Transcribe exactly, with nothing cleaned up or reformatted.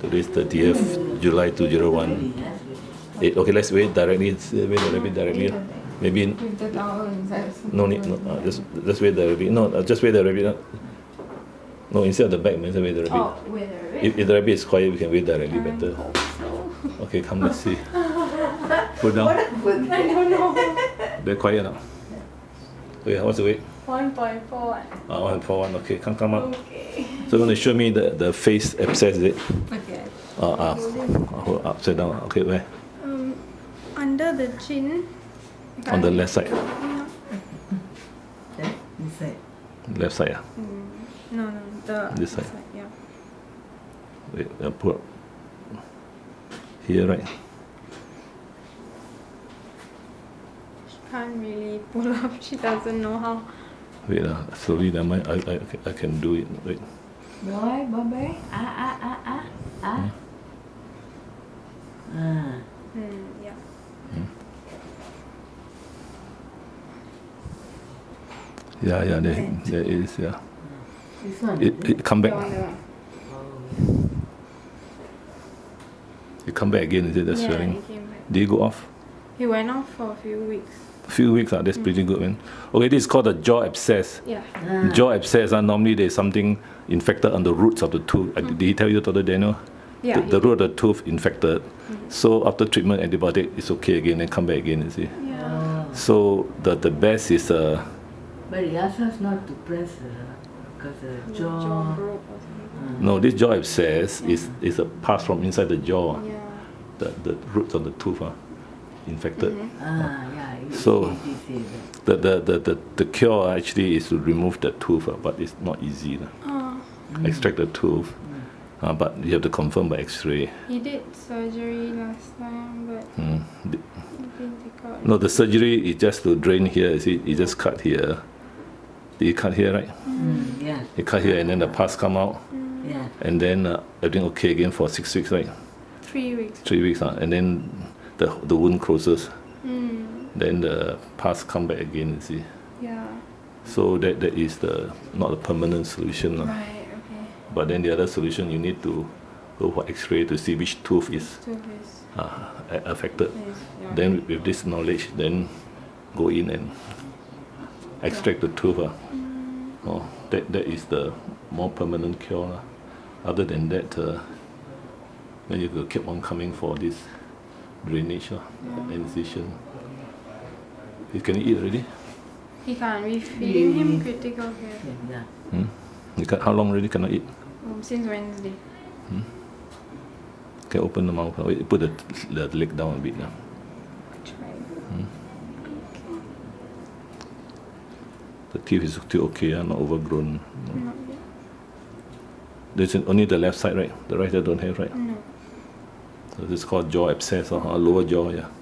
Today is thirtieth July two thousand one. Eight. Okay, let's wait directly. Wait the rabbit directly. Maybe. With the towel inside. No need. No, uh, just just wait the rabbit. No, uh, just wait the rabbit. Uh. No, instead of the back, man, wait the rabbit. Oh, wait the rabbit. If, if the rabbit is quiet, we can wait directly better. So. Okay, come, let's see. Put down. I don't know. They're quiet now. Okay, what's the weight? one point four. Uh, one four one. Okay, come come up. Okay. So you want to show me the the face abscess, is it? Okay. Uh, uh, hold upside down. Okay, where? Um, under the chin. On the left side. Yeah. Okay, this side. Left side. Ah. Mm, no, no, the This side. Yeah. Wait, uh, put here, right? She can't really pull up. She doesn't know how. Wait, uh, slowly. Then I, I, I, I can do it. Wait. Rồi, bye bye. À, à, à, à, à. À. Mm, yeah. Hmm. Yeah, yeah, there, there is, yeah. This one. It, it come back. The one, the one. Oh, It come back again, is it, the Yeah, swelling? it came back. Did it go off? He went off for a few weeks. A few weeks, ah, that's pretty good, man. Okay, this is called a jaw abscess. Yeah. Ah. Jaw abscess, uh, normally there's something infected on the roots of the tooth. Uh, Did he tell you, Doctor Daniel? Yeah. The, the root of the tooth infected. So after treatment, antibiotic, it's okay again and come back again, you see. Yeah. Oh. So the, the best is, uh, But he asked us not to press uh, because the jaw. Jaw broke or something. no, this jaw abscess is, is a pass from inside the jaw. Yeah. The, the roots of the tooth are infected. Ah, yeah. He, So- he, he said that. The, the, the, the, the cure actually is to remove the tooth, uh, but it's not easy. Uh. Oh, Extract the tooth, uh, but you have to confirm by x-ray. he did surgery last time, but Mm. The- it didn't take out. No, the surgery is just to drain here, you see, you just cut here. Did you cut here, right? Mm, yeah. You cut here and then the pus come out, Yeah. and then uh, everything okay again for six weeks, right? Three weeks. Three weeks, uh, and then the, the wound closes. Mm, Then the pus come back again, you see. yeah. So that, that is the not a permanent solution. Uh. Right, okay. But then the other solution, you need to go for x-ray to see which tooth is Two is, uh, a- affected. is yeah. Then with this knowledge, then go in and extract the tooth. Uh. Oh, that, that is the more permanent cure. Uh. Other than that, uh, then you will keep on coming for this drainage, uh, incision. You can eat already? He can't. We feeding him critical care Yeah. Hmm? You can, how long already cannot eat? um, since Wednesday. Can open the mouth. Wait, put the, the leg down a bit now. Try. The teeth is still okay, uh, not overgrown. No. Not yet. There's only the left side, right? The right side don't have, right? No. So this is called jaw abscess, or uh, lower jaw, yeah.